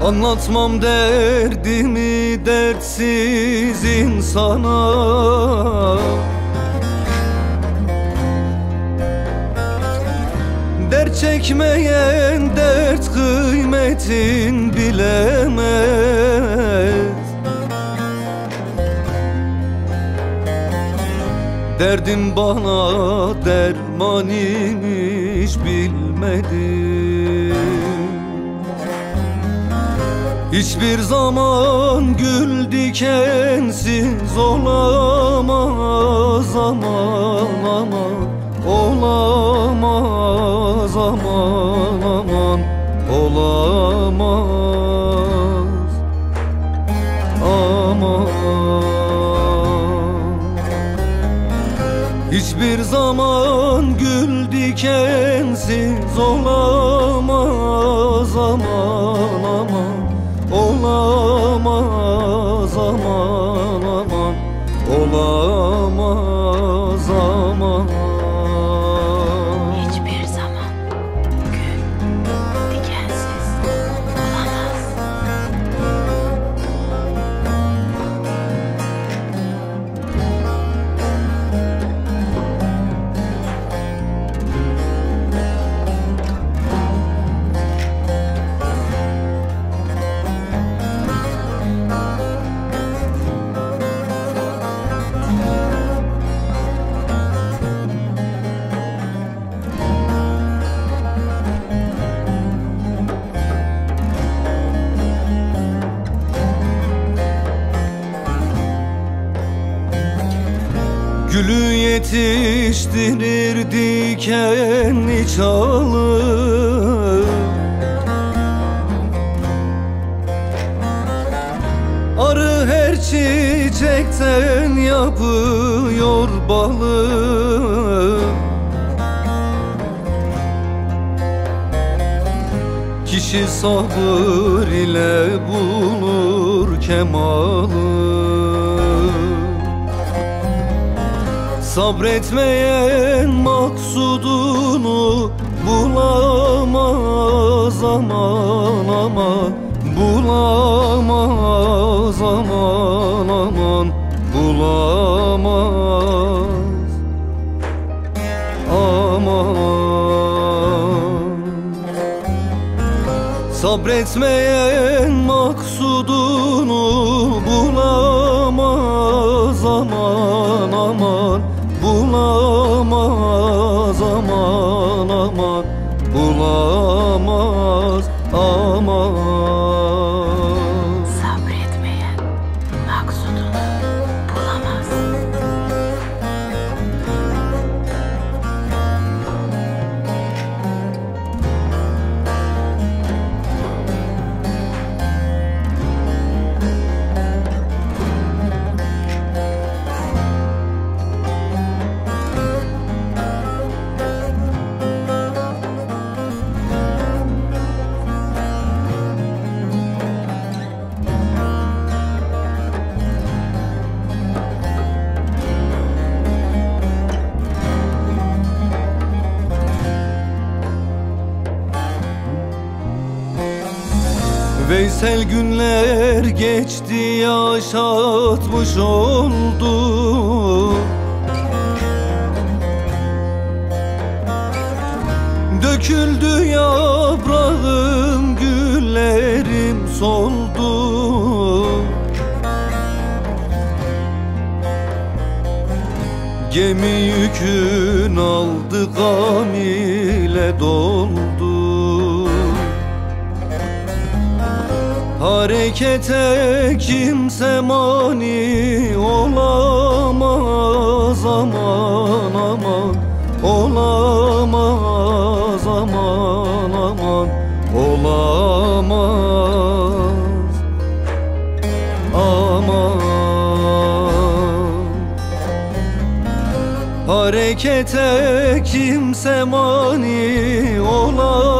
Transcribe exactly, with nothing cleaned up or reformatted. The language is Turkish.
Anlatmam derdimi dertsiz insana. Dert çekmeyen dert kıymetin bilemez. Derdim bana derman imiş bilmedim. Hiçbir zaman gül dikensiz olamaz aman aman. Olamaz aman aman. Olamaz aman. Hiçbir zaman gül dikensiz olamaz aman aman. Olamaz aman aman. Olamaz aman. Hiçbir zaman gül dikensiz olamaz. Gülü yetiştirir dikenli çalı. Arı her çiçekten yapıyor balı. Kişi sabır ile bulur kemalı. Sabretmeyen maksudunu bulamaz aman aman. Bulamaz aman aman. Bulamaz aman. Sabretmeyen maksudunu bulamaz aman aman. Bulamaz aman aman. Bulamaz aman. Sabretmeyen maksudunu bulamaz. Veysel günler geçti, yaşatmış oldu. Döküldü yaprağım, güllerim soldu. Gemi yükün aldı, gam ile doldu. Harekete kimse mani olamaz aman aman. Olamaz aman aman. Olamaz aman. Harekete kimse mani olamaz